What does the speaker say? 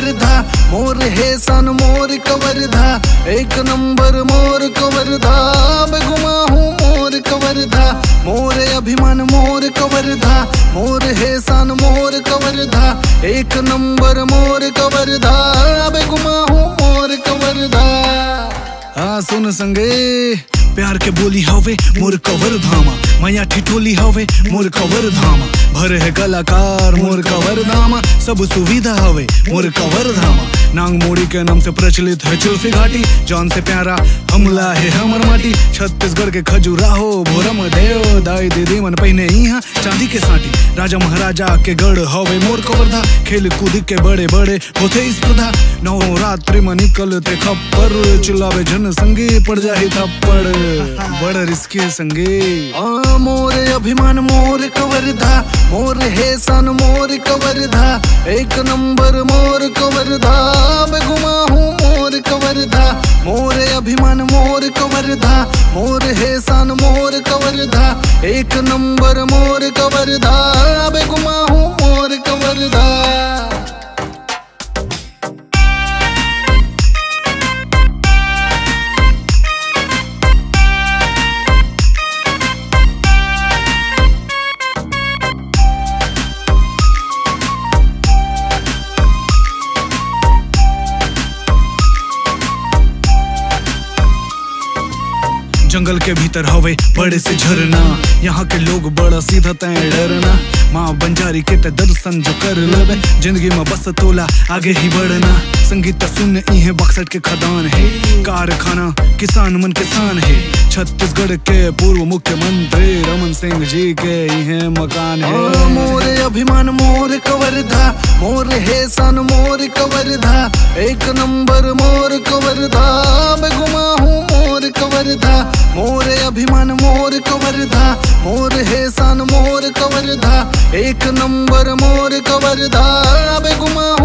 कवर्धा, मोर हे सन मोर कवर्धा, एक नंबर मोर कवर्धा, मैं घुमा हूँ मोर कवर्धा, मोर अभिमान मोर कवर्धा, मोर हे सन मोर कवर्धा, एक नंबर मोर कवर्धा, मैं घुमा हूँ मोर कवर्धा। हाँ सुन संगे, प्यार के बोली हवे मोर कवर्धामा, मैया ठिठोली हवे मोर कवर्धामा, भर है कलाकार मोर कवर्धामा, सब सुविधा हवे मोर कवर्धामा। नांग मोड़ी के नाम से प्रचलित है जुल्फी घाटी, जान से प्यारा हमला है हमर माटी, छत्तीसगढ़ के खजुराहो भोरम देव, दाई दीदी मन पहिने यहाँ चांदी के साटी, राजा महाराजा के गढ़ हवे मोर कवर्धा, खेल कूद के बड़े बड़े होते स्पर्धा, नवरात्रि में निकलते खप्पर, चिल्लावे जन संगे पड़ जाए थप्पड़, बड़ा रिस्की संगे। मोर अभिमान मोर कवर्धा, मोर हे सन मोर कवर्धा, एक नंबर मोर कवर्धा, मैं घुमा हूँ मोर कवर्धा, मोर अभिमान मोर कवर्धा, मोर हे सन मोर कवर्धा, एक नंबर मोर कवर्धा, मैं घुमा हूँ मोर कवर्धा। जंगल के भीतर हवे बड़े से झरना, यहाँ के लोग बड़ा सीधा तय डरना, माँ बंजारी के ते दर्शन जो कर लेवे, जिंदगी में बस तोला आगे ही बढ़ना, संगीत सुन इहे बक्सर के खदान है, कारखाना किसान मन किसान है, छत्तीसगढ़ के पूर्व मुख्यमंत्री रमन सिंह जी के इहे मकान है। मोर अभिमान मोर कवर्धा, मोर हे सन मोर कवर्धा, एक नंबर मोर कवर्धा, मैं घुमा हूँ मोर कवर्धा, मोर अभिमान मोर कवर्धा, मोर हे सन मोर कवर्धा, एक नंबर मोर कवर्धा, मैं घुमा